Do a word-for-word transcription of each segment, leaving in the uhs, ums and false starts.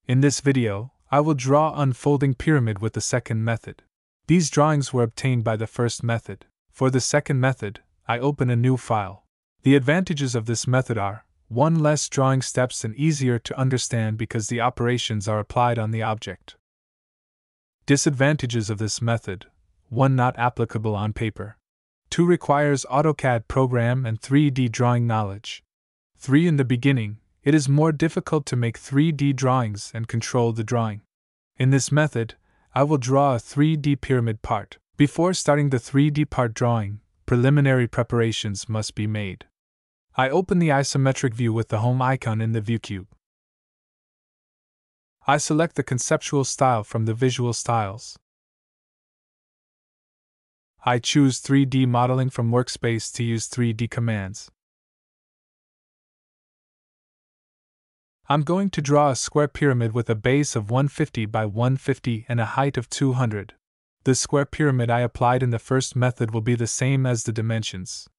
In this video, I will draw unfolding pyramid with the second method. These drawings were obtained by the first method. For the second method, I open a new file. The advantages of this method are: one Less drawing steps and easier to understand because the operations are applied on the object. Disadvantages of this method: one Not applicable on paper. two Requires AutoCAD program and three D drawing knowledge. three In the beginning, it is more difficult to make three D drawings and control the drawing. In this method, I will draw a three D pyramid part. Before starting the three D part drawing, preliminary preparations must be made. I open the isometric view with the home icon in the view cube. I select the conceptual style from the visual styles. I choose three D modeling from workspace to use three D commands. I'm going to draw a square pyramid with a base of one hundred fifty by one hundred fifty and a height of two hundred. The square pyramid I applied in the first method will be the same as the dimensions.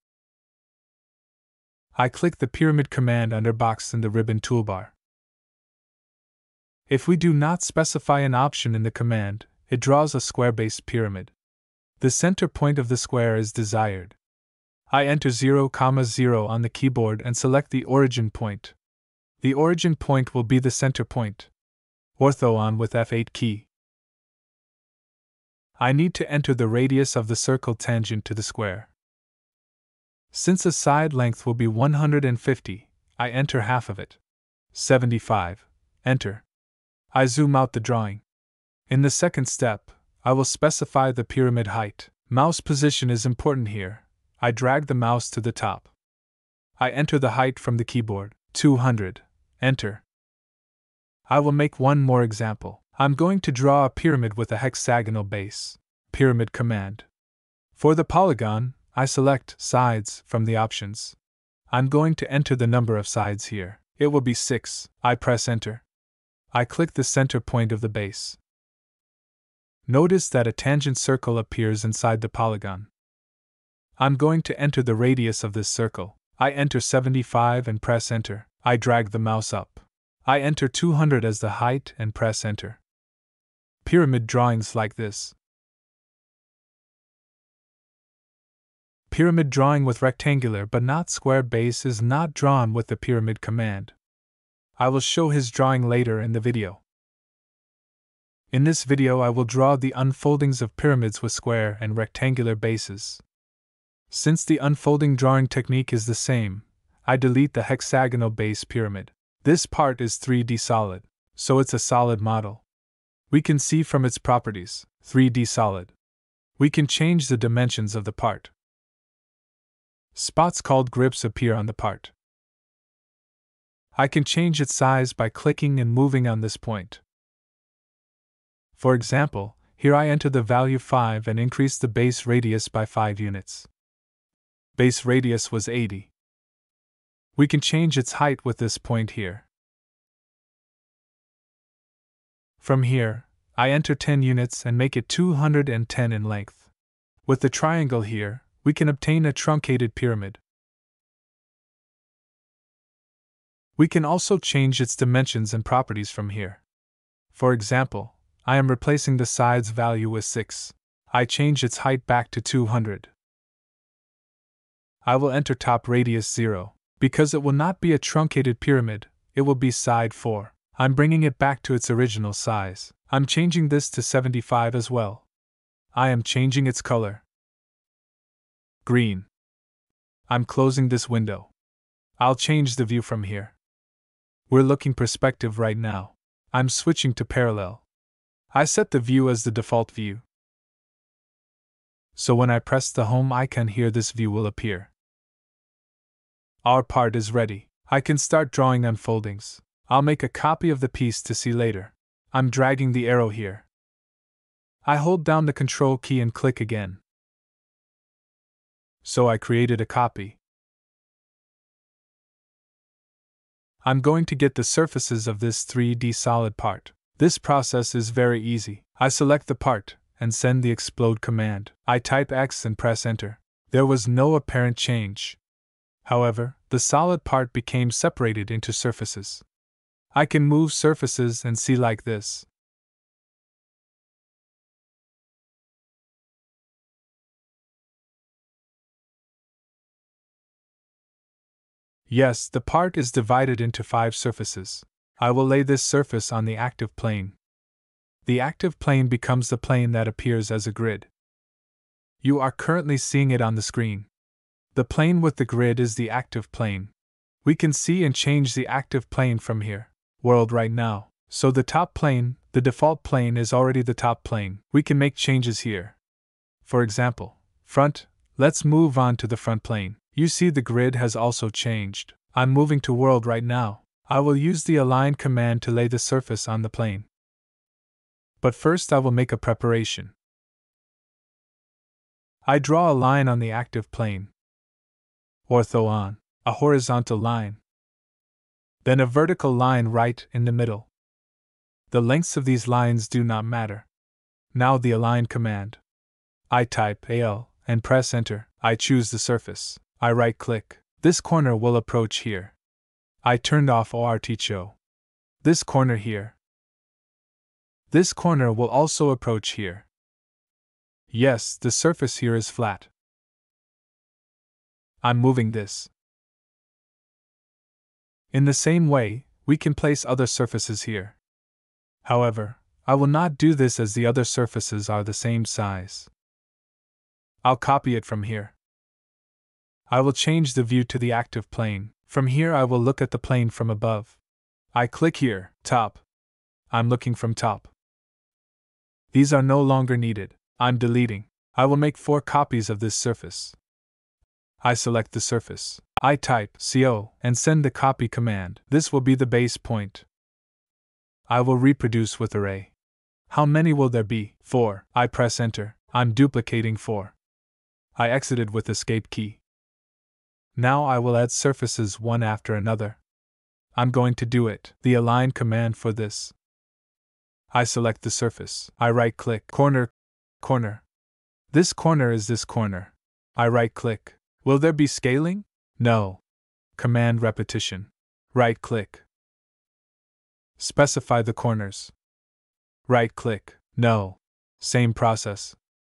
I click the pyramid command under box in the ribbon toolbar. If we do not specify an option in the command, it draws a square-based pyramid. The center point of the square is desired. I enter zero comma zero on the keyboard and select the origin point. The origin point will be the center point. Ortho on with F eight key. I need to enter the radius of the circle tangent to the square. Since the side length will be one hundred fifty, I enter half of it. seventy-five. Enter. I zoom out the drawing. In the second step, I will specify the pyramid height. Mouse position is important here. I drag the mouse to the top. I enter the height from the keyboard, two hundred. Enter. I will make one more example. I'm going to draw a pyramid with a hexagonal base. Pyramid command. For the polygon, I select Sides from the options. I'm going to enter the number of sides here. It will be six. I press Enter. I click the center point of the base. Notice that a tangent circle appears inside the polygon. I'm going to enter the radius of this circle. I enter seventy-five and press Enter. I drag the mouse up. I enter two hundred as the height and press Enter. Pyramid drawings like this. Pyramid drawing with rectangular but not square base is not drawn with the pyramid command. I will show his drawing later in the video. In this video I will draw the unfoldings of pyramids with square and rectangular bases. Since the unfolding drawing technique is the same, I delete the hexagonal base pyramid. This part is three D solid, so it's a solid model. We can see from its properties, three D solid. We can change the dimensions of the part. Spots called grips appear on the part. I can change its size by clicking and moving on this point. For example, here I enter the value five and increase the base radius by five units. Base radius was eighty. We can change its height with this point here. From here, I enter ten units and make it two hundred ten in length. With the triangle here, we can obtain a truncated pyramid. We can also change its dimensions and properties from here. For example, I am replacing the sides value with six. I change its height back to two hundred. I will enter top radius zero. Because it will not be a truncated pyramid, it will be side four. I'm bringing it back to its original size. I'm changing this to seventy-five as well. I am changing its color. Green. I'm closing this window. I'll change the view from here. We're looking perspective right now. I'm switching to parallel. I set the view as the default view. So when I press the home icon here, this view will appear. Our part is ready. I can start drawing unfoldings. I'll make a copy of the piece to see later. I'm dragging the arrow here. I hold down the Control key and click again. So I created a copy. I'm going to get the surfaces of this three D solid part. This process is very easy. I select the part and send the explode command. I type X and press Enter. There was no apparent change. However, the solid part became separated into surfaces. I can move surfaces and see like this. Yes, the part is divided into five surfaces. I will lay this surface on the active plane. The active plane becomes the plane that appears as a grid. You are currently seeing it on the screen. The plane with the grid is the active plane. We can see and change the active plane from here. World right now. So the top plane, the default plane, is already the top plane. We can make changes here. For example, front, let's move on to the front plane. You see the grid has also changed. I'm moving to world right now. I will use the align command to lay the surface on the plane. But first I will make a preparation. I draw a line on the active plane. Ortho on, a horizontal line. Then a vertical line right in the middle. The lengths of these lines do not matter. Now the align command. I type A L and press enter. I choose the surface. I right click. This corner will approach here. I turned off ortho. This corner here. This corner will also approach here. Yes, the surface here is flat. I'm moving this. In the same way, we can place other surfaces here. However, I will not do this as the other surfaces are the same size. I'll copy it from here. I will change the view to the active plane. From here I will look at the plane from above. I click here, top. I'm looking from top. These are no longer needed. I'm deleting. I will make four copies of this surface. I select the surface. I type C O and send the copy command. This will be the base point. I will reproduce with array. How many will there be? four. I press enter. I'm duplicating four. I exited with escape key. Now I will add surfaces one after another. I'm going to do it. The align command for this. I select the surface. I right click. Corner. Corner. This corner is this corner. I right click. Will there be scaling? No. Command repetition. Right click. Specify the corners. Right click. No. Same process.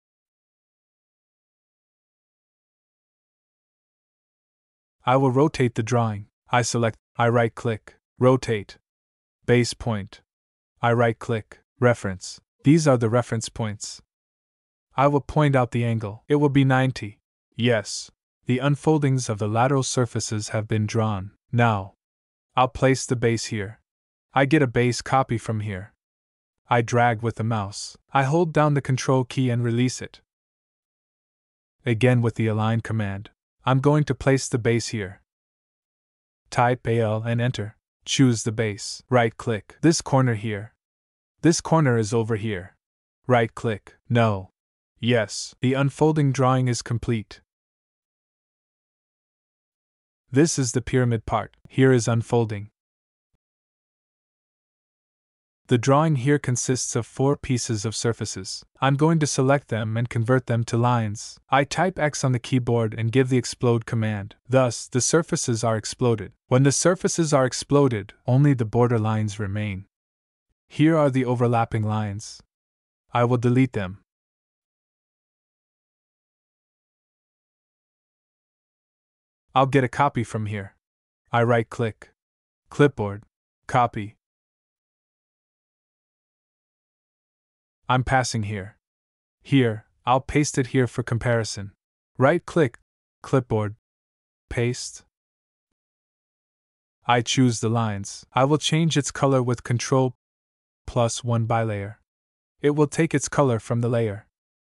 I will rotate the drawing. I select. I right click. Rotate. Base point. I right click. Reference. These are the reference points. I will point out the angle. It will be ninety. Yes. The unfoldings of the lateral surfaces have been drawn. Now, I'll place the base here. I get a base copy from here. I drag with the mouse. I hold down the control key and release it. Again with the align command. I'm going to place the base here. Type A L and enter. Choose the base. Right click. This corner here. This corner is over here. Right click. No. Yes. The unfolding drawing is complete. This is the pyramid part. Here is unfolding. The drawing here consists of four pieces of surfaces. I'm going to select them and convert them to lines. I type X on the keyboard and give the explode command. Thus, the surfaces are exploded. When the surfaces are exploded, only the border lines remain. Here are the overlapping lines. I will delete them. I'll get a copy from here. I right-click. Clipboard. Copy. I'm passing here. Here, I'll paste it here for comparison. Right-click. Clipboard. Paste. I choose the lines. I will change its color with Control plus one by layer. It will take its color from the layer.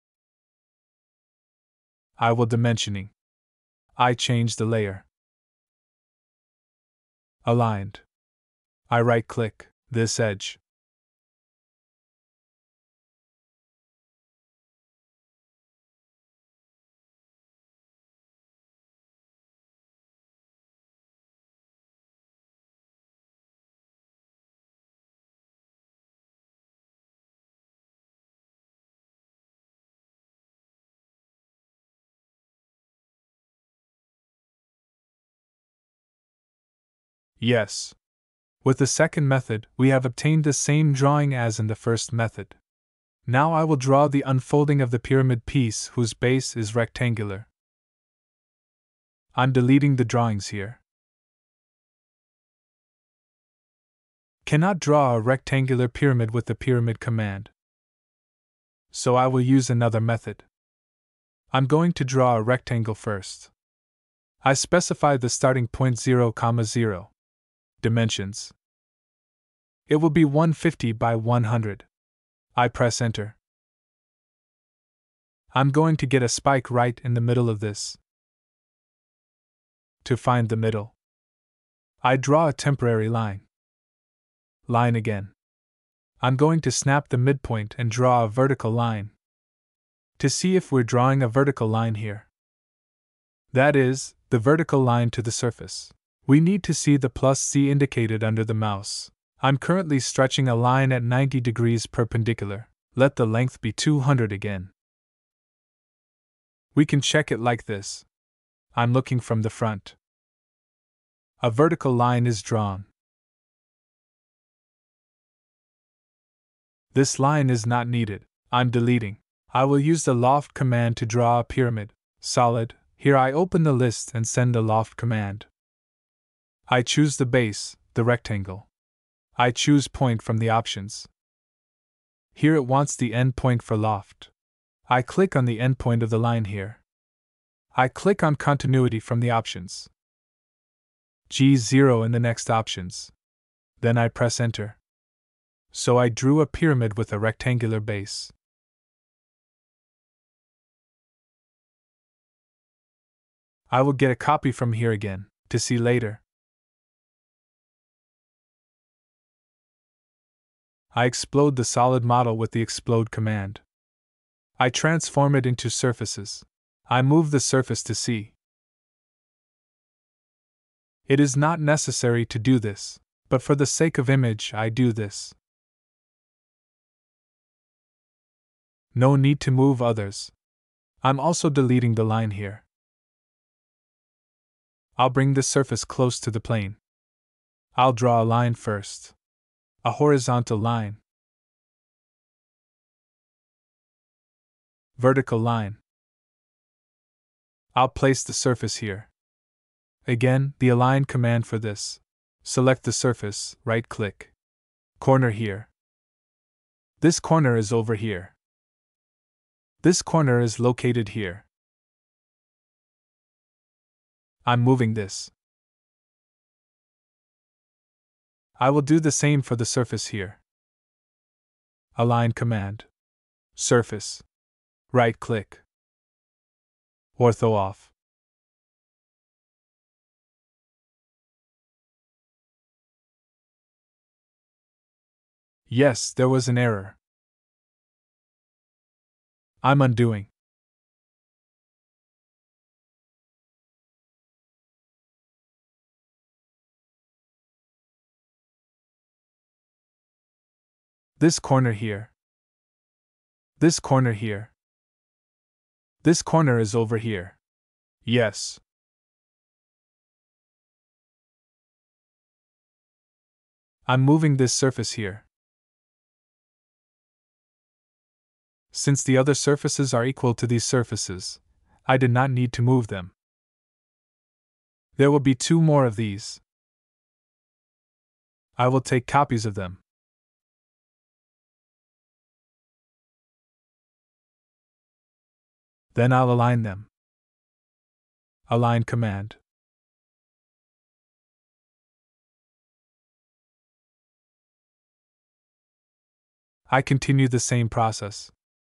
I will dimensioning. I change the layer. Aligned. I right-click this edge. Yes. With the second method, we have obtained the same drawing as in the first method. Now I will draw the unfolding of the pyramid piece whose base is rectangular. I'm deleting the drawings here. Cannot draw a rectangular pyramid with the pyramid command, so I will use another method. I'm going to draw a rectangle first. I specify the starting point zero, zero. Dimensions. It will be one hundred fifty by one hundred. I press enter. I'm going to get a spike right in the middle of this. To find the middle, I draw a temporary line. Line again. I'm going to snap the midpoint and draw a vertical line. To see if we're drawing a vertical line here. That is, the vertical line to the surface. We need to see the plus C indicated under the mouse. I'm currently stretching a line at ninety degrees perpendicular. Let the length be two hundred again. We can check it like this. I'm looking from the front. A vertical line is drawn. This line is not needed. I'm deleting. I will use the loft command to draw a pyramid. Solid. Here I open the list and send the loft command. I choose the base, the rectangle. I choose point from the options. Here it wants the end point for loft. I click on the end point of the line here. I click on continuity from the options. G zero in the next options. Then I press enter. So I drew a pyramid with a rectangular base. I will get a copy from here again, to see later. I explode the solid model with the explode command. I transform it into surfaces. I move the surface to C. It is not necessary to do this, but for the sake of image I do this. No need to move others. I'm also deleting the line here. I'll bring the surface close to the plane. I'll draw a line first. A horizontal line. Vertical line. I'll place the surface here. Again, the align command for this. Select the surface, right-click. Corner here. This corner is over here. This corner is located here. I'm moving this. I will do the same for the surface here. Align command. Surface. Right-click. Ortho off. Yes, there was an error. I'm undoing. This corner here. This corner here. This corner is over here. Yes. I'm moving this surface here. Since the other surfaces are equal to these surfaces, I did not need to move them. There will be two more of these. I will take copies of them. Then I'll align them. Align command. I continue the same process.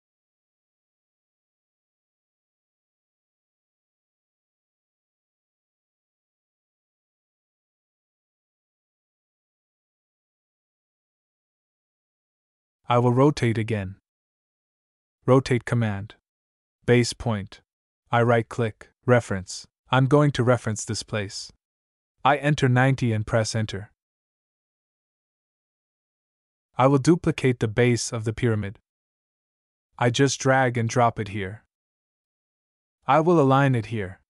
I will rotate again. Rotate command. Base point. I right-click, reference. I'm going to reference this place. I enter ninety and press enter. I will duplicate the base of the pyramid. I just drag and drop it here. I will align it here.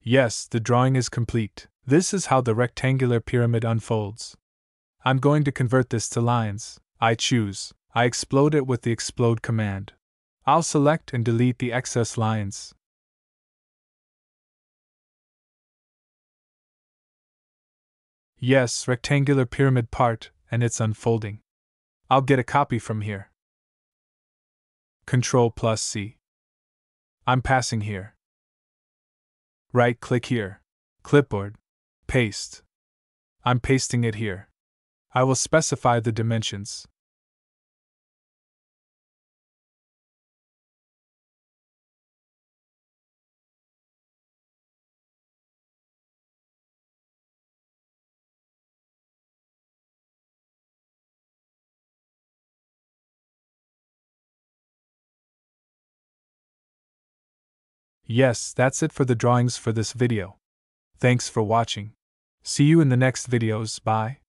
Yes, the drawing is complete. This is how the rectangular pyramid unfolds. I'm going to convert this to lines. I choose. I explode it with the explode command. I'll select and delete the excess lines. Yes, rectangular pyramid part, and it's unfolding. I'll get a copy from here. Control plus C. I'm passing here. Right-click here. Clipboard. Paste. I'm pasting it here. I will specify the dimensions. Yes, that's it for the drawings for this video. Thanks for watching. See you in the next videos, bye.